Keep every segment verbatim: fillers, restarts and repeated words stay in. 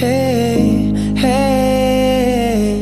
Hey, hey.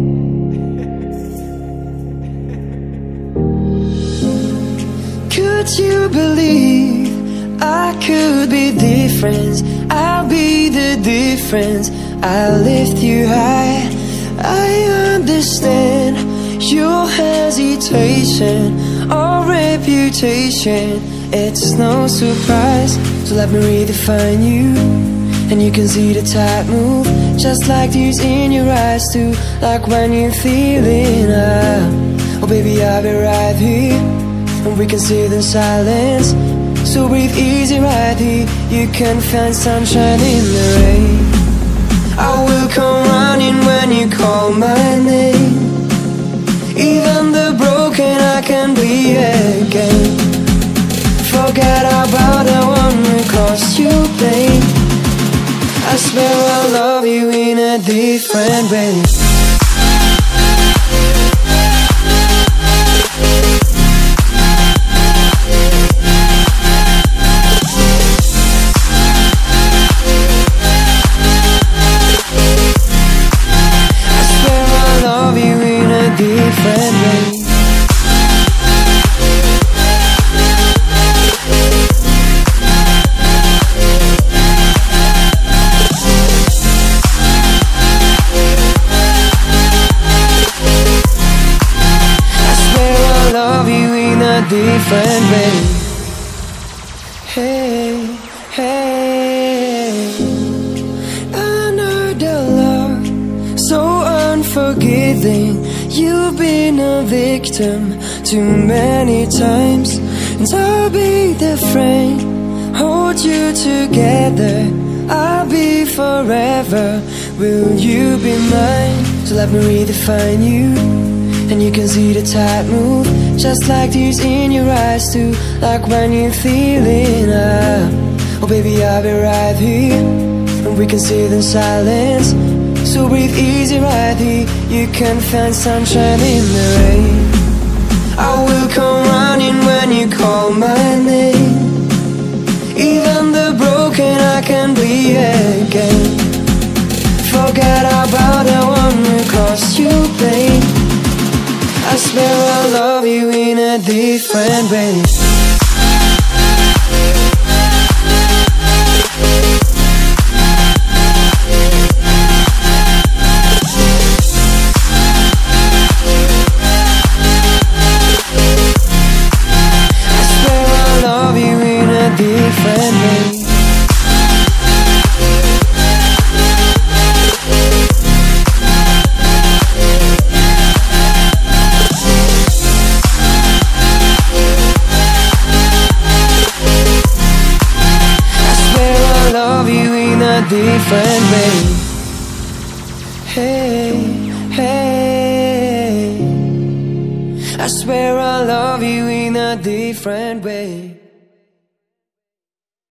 Could you believe I could be different? I'll be the difference. I'll lift you high. I understand your hesitation or reputation. It's no surprise, so let me redefine you. And you can see the tide move, just like tears in your eyes too. Like when you're feeling up. Oh baby, I'll be right here, and we can sit in silence. So breathe easy right here. You can find sunshine in the rain. I will come running when you call my name. Even the broken I can be again. Forget about the one who caused you pain. I swear I'll love you in a different way. I swear I'll love you in a different way. Different way. Hey, hey. Another love, so unforgiving. You've been a victim too many times, and I'll be the friend, hold you together. I'll be forever. Will you be mine? So let me redefine you. And you can see the tide move, just like tears in your eyes too. Like when you're feeling up. Oh baby, I'll be right here, and we can sit in silence. So breathe easy right here. You can find sunshine in the rain. I will come running when you call my name. Even the broken I can be again. Forget about the one who caused you pain. I swear I'll love you in a different way. I swear I'll love you in a different way. Different way. Hey, hey. I swear I'll love you in a different way.